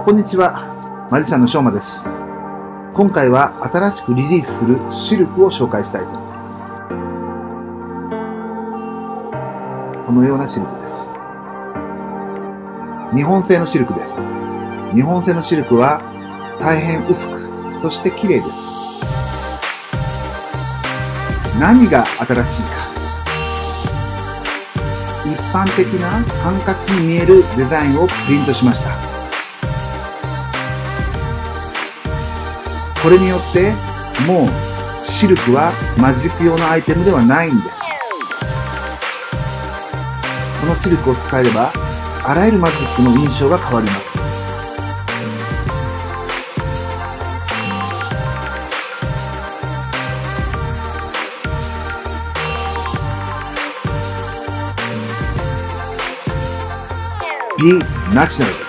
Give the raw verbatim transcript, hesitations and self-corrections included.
こんにちは、マジシャンのしょうまです。今回は新しくリリースするシルクを紹介したいと思います。このようなシルクです。日本製のシルクです。日本製のシルクは大変薄く、そして綺麗です。何が新しいか。一般的なハンカチに見えるデザインをプリントしました。これによってもうシルクはマジック用のアイテムではないんです。このシルクを使えればあらゆるマジックの印象が変わります。Be natural.